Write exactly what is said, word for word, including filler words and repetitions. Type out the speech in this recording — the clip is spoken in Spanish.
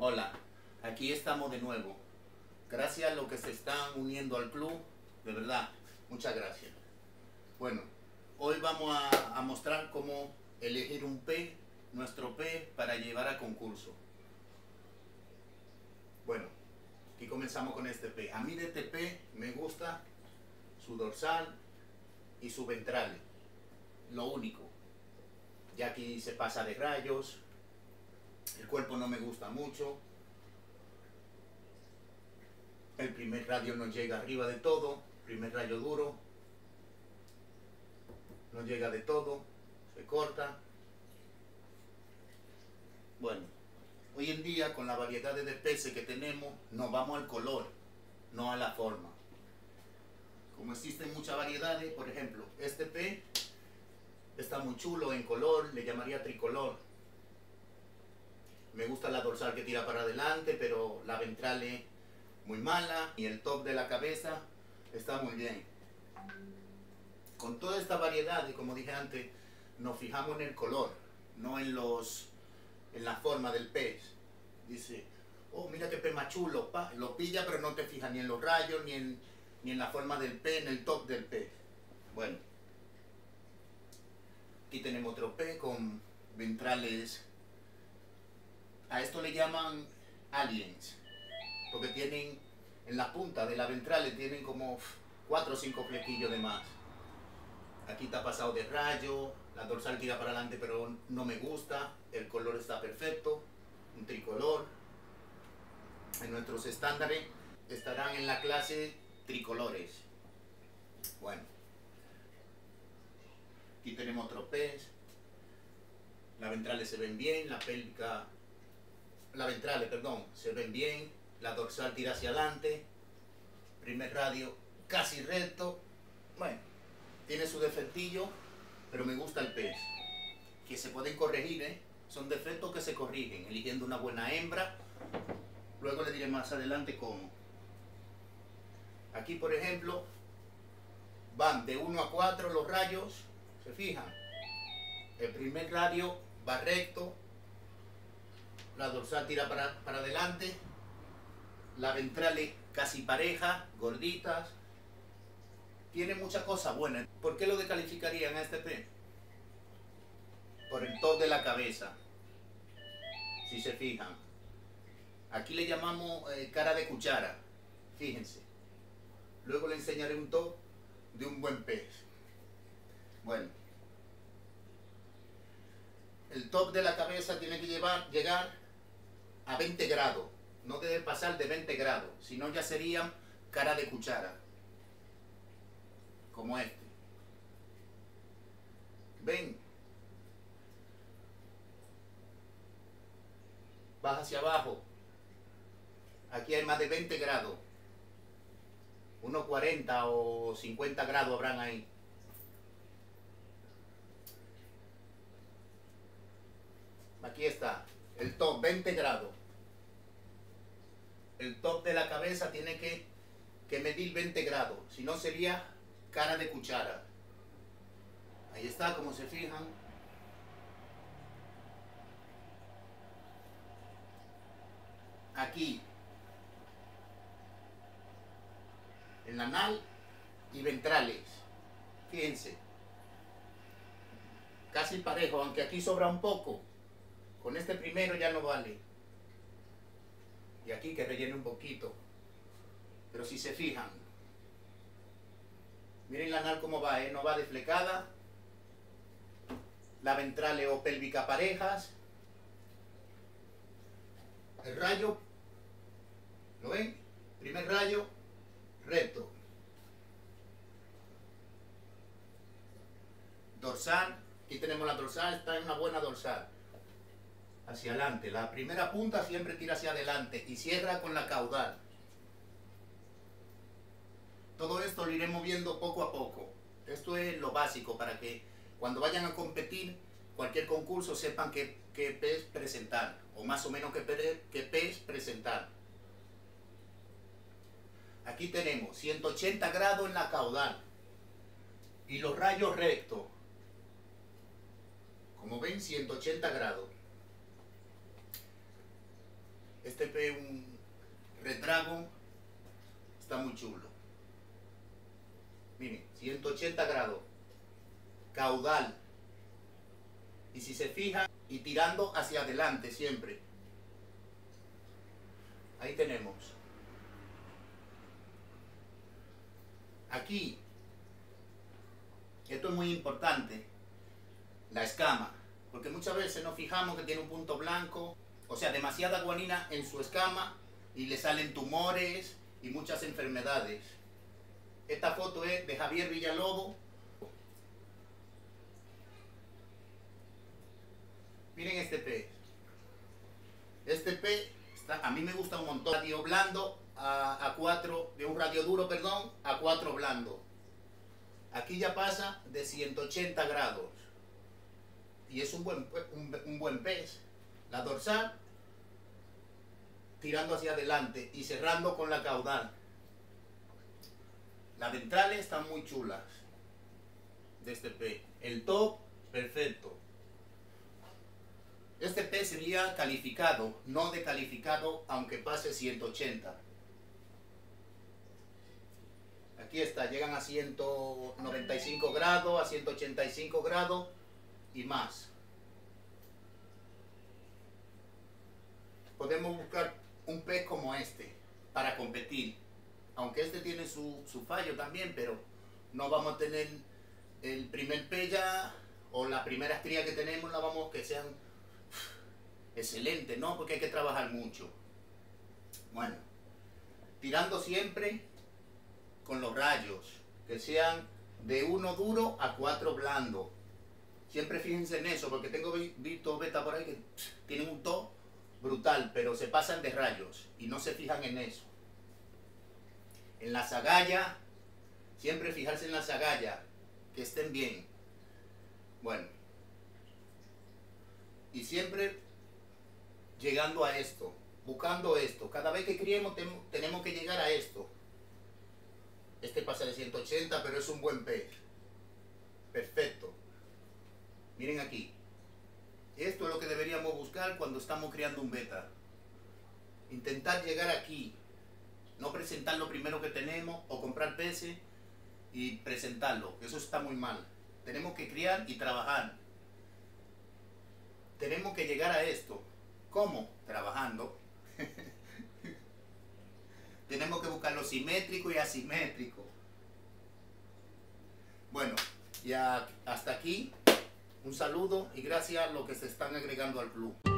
Hola, aquí estamos de nuevo. Gracias a los que se están uniendo al club, de verdad, muchas gracias. Bueno, hoy vamos a, a mostrar cómo elegir un pez, nuestro pez, para llevar a concurso. Bueno, aquí comenzamos con este pez. A mí de este pez me gusta su dorsal y su ventral, lo único. Ya aquí se pasa de rayos, el cuerpo no me gusta mucho. El primer radio no llega arriba de todo, primer rayo duro, no llega de todo, se corta. Bueno, hoy en día con la variedad de peces que tenemos, nos vamos al color, no a la forma. Como existen muchas variedades, por ejemplo, este pez está muy chulo en color, le llamaría tricolor. Me gusta la dorsal que tira para adelante, pero la ventral es muy mala y el top de la cabeza está muy bien. Con toda esta variedad, y como dije antes, nos fijamos en el color, no en los en la forma del pez. Dice, oh, mira qué pez más chulo, pa, lo pilla, pero no te fijas ni en los rayos, ni en, ni en la forma del pez, en el top del pez. Bueno, aquí tenemos otro pez con ventrales. A esto le llaman aliens, porque tienen en la punta de la ventral tienen como cuatro o cinco flequillos de más. Aquí está pasado de rayo, la dorsal tira para adelante, pero no me gusta, el color está perfecto, un tricolor. En nuestros estándares estarán en la clase tricolores. Bueno, aquí tenemos otro pez. Las ventrales se ven bien, la pélvica, la ventrales, perdón, se ven bien, la dorsal tira hacia adelante, primer radio casi recto. Bueno, tiene su defectillo, pero me gusta el pez, que se pueden corregir, ¿eh? Son defectos que se corrigen, eligiendo una buena hembra. Luego le diré más adelante cómo. Aquí, por ejemplo, van de uno a cuatro los rayos, ¿se fijan? El primer radio va recto, la dorsal tira para, para adelante, la ventral es casi pareja, gorditas. Tiene muchas cosas buenas. ¿Por qué lo descalificarían a este pez? Por el top de la cabeza. Si se fijan. Aquí le llamamos eh, cara de cuchara. Fíjense. Luego le enseñaré un top de un buen pez. Bueno. El top de la cabeza tiene que llevar, llegar a veinte grados. No debe pasar de veinte grados. Si no ya serían cara de cuchara. Como este. Ven. Baja hacia abajo. Aquí hay más de veinte grados. Unos cuarenta o cincuenta grados habrán ahí. Aquí está. El top, veinte grados. El top de la cabeza tiene que, que medir veinte grados. Si no sería cara de cuchara. Ahí está, como se fijan. Aquí. En la anal y ventrales. Fíjense. Casi parejo, aunque aquí sobra un poco. Con este primero ya no vale. Y aquí que rellene un poquito. Pero si se fijan. Miren la anal cómo va, ¿eh? No va deflecada. La ventral o pélvica parejas. El rayo, ¿lo ven? Primer rayo, recto. Dorsal, aquí tenemos la dorsal, está en una buena dorsal. Hacia adelante, la primera punta siempre tira hacia adelante y cierra con la caudal. Todo esto lo iremos viendo poco a poco. Esto es lo básico para que cuando vayan a competir, cualquier concurso sepan qué, qué pez presentar, o más o menos qué, qué pez presentar. Aquí tenemos ciento ochenta grados en la caudal y los rayos rectos. Como ven, ciento ochenta grados. Este pez es un Red Dragon, está muy chulo. Miren, ciento ochenta grados, caudal. Y si se fija, y tirando hacia adelante siempre. Ahí tenemos. Aquí, esto es muy importante, la escama, porque muchas veces nos fijamos que tiene un punto blanco, o sea, demasiada guanina en su escama y le salen tumores y muchas enfermedades. Esta foto es de Javier Villalobos. Miren este pez. Este pez, está, a mí me gusta un montón. Radio blando a, a cuatro, de un radio duro, perdón, a cuatro blando. Aquí ya pasa de ciento ochenta grados. Y es un buen, un, un buen pez. La dorsal tirando hacia adelante y cerrando con la caudal. Las ventrales están muy chulas de este pez. El top, perfecto. Este pez sería calificado, no decalificado, aunque pase ciento ochenta. Aquí está, llegan a ciento noventa y cinco grados, a ciento ochenta y cinco grados y más. Podemos buscar un pez como este para competir. Aunque este tiene su, su fallo también, pero no vamos a tener el primer pez ya, o las primeras crías que tenemos, la vamos que sean excelentes, ¿no? Porque hay que trabajar mucho. Bueno, tirando siempre con los rayos, que sean de uno duro a cuatro blando. Siempre fíjense en eso, porque tengo visto beta por ahí que tienen un top brutal, pero se pasan de rayos y no se fijan en eso. En la zagalla, siempre fijarse en la zagalla, que estén bien. Bueno, y siempre llegando a esto, buscando esto. Cada vez que criemos tenemos que llegar a esto. Este pasa de ciento ochenta, pero es un buen pez. Perfecto. Miren aquí. Esto es lo que deberíamos buscar cuando estamos criando un beta. Intentar llegar aquí. No presentar lo primero que tenemos o comprar peces y presentarlo. Eso está muy mal. Tenemos que criar y trabajar. Tenemos que llegar a esto. ¿Cómo? Trabajando. Tenemos que buscar lo simétrico y asimétrico. Bueno, ya hasta aquí. Un saludo y gracias a los que se están agregando al club.